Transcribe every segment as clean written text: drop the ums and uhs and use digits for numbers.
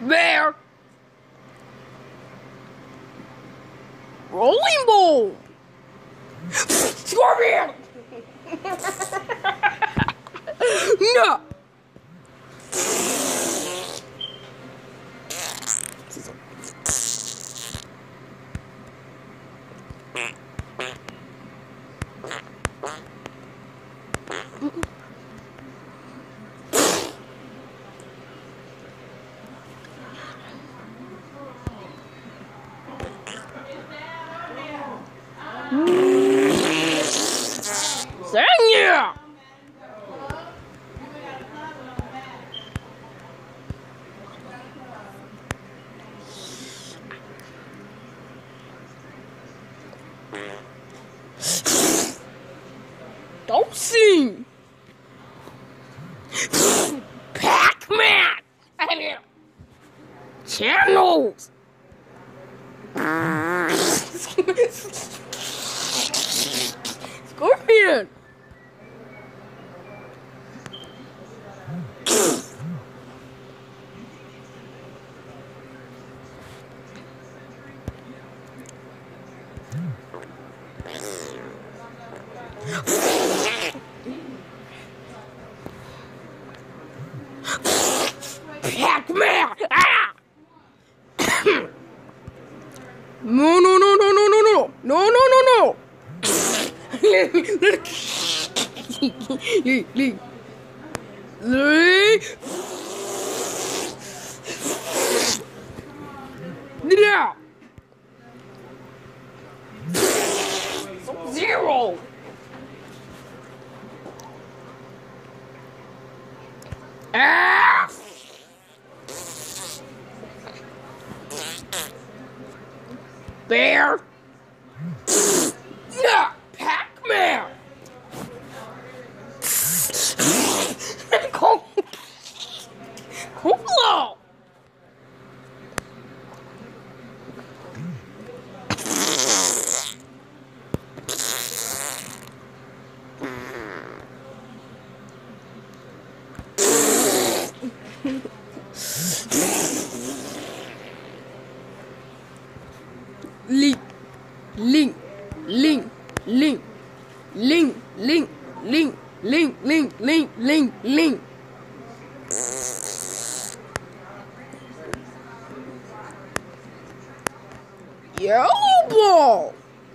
Bear. Rolling ball. Scorpion. No. Dang yeah. Don't sing. Pac-Man. Channels. Scorpion. Pac-Man! Ah! No, no, no, no, no, no, no, no, no, no, no. Yeah. Zero. Ah! Bear. Yeah, Pac-Man. Cool. Link, link, link, link, link, link, link, link, link, link, link, link. Yellow ball.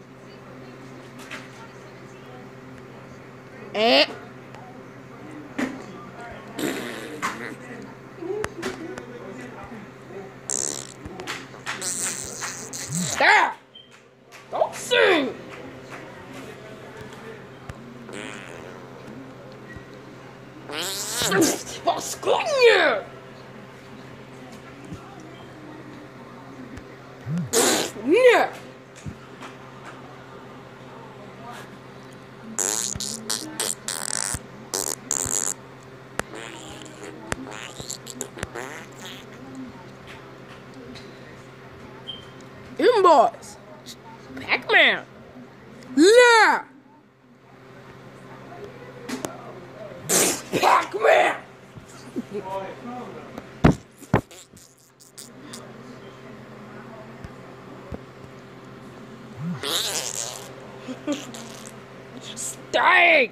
Eh. There. Don't sing. Pascuinha. Yeah. Inbox. Pac-Man. Yeah. Pac-Man. Dying.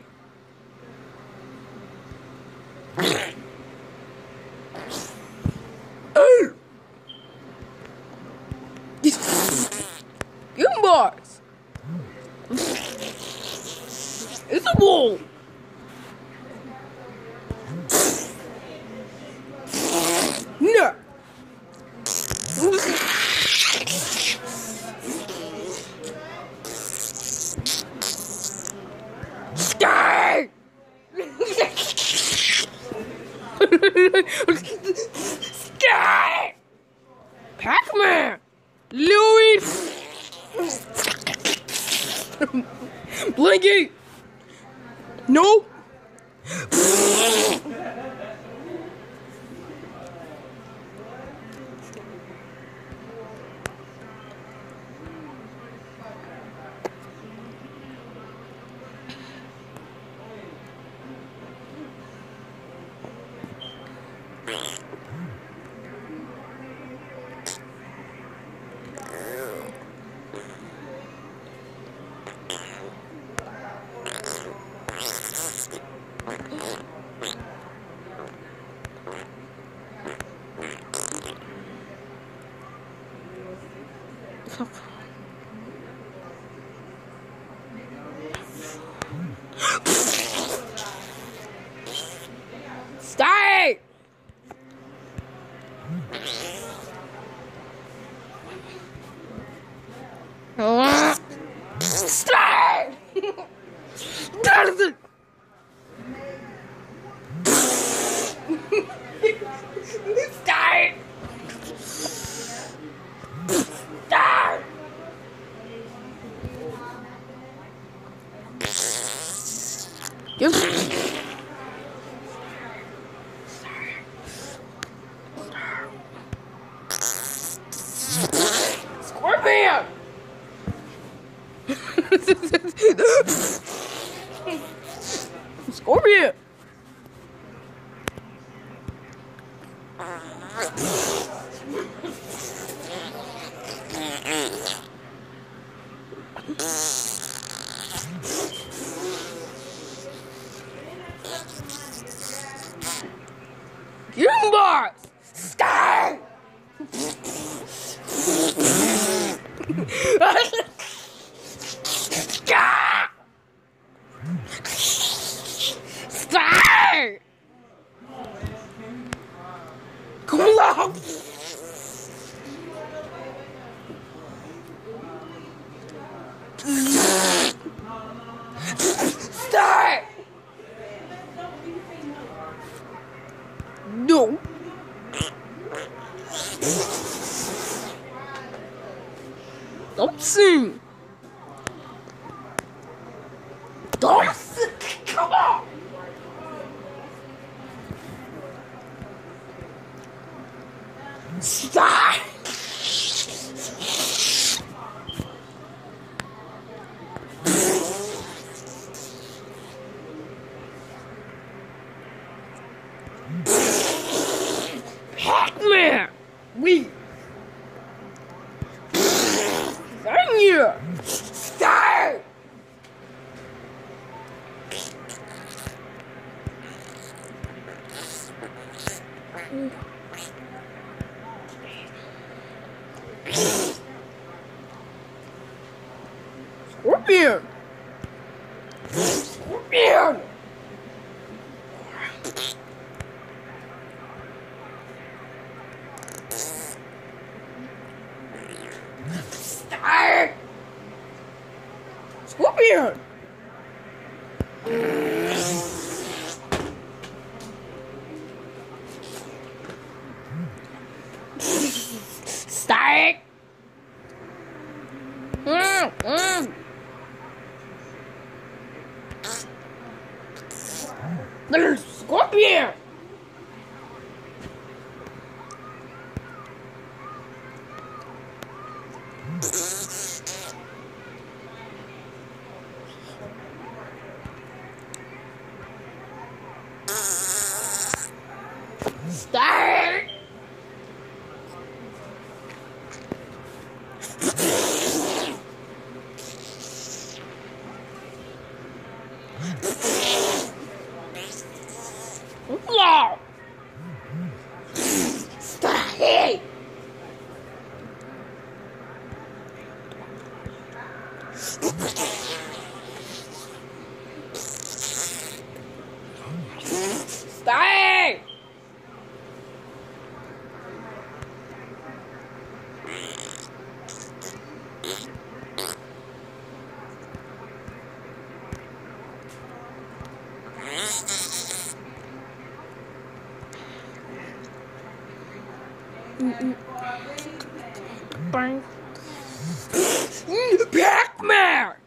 Inbox. It's a ball. No. Die. Die. Pac-Man. Louis. Blinky. Nope. Stay! Stay! That is it! Stay! Stay! Scorpion! Scorpion! Goomba! Stay! Stay! Come along! Stay! No! Don't sing! Don't sing! Come on! Stop! Pac-Man! We! Thank you! Stay! Scorpion! Scorpion! Stay! Scorpion! Stay! There's Scorpion! Stay! No! Stay! Stay! Bang. Pac-Man!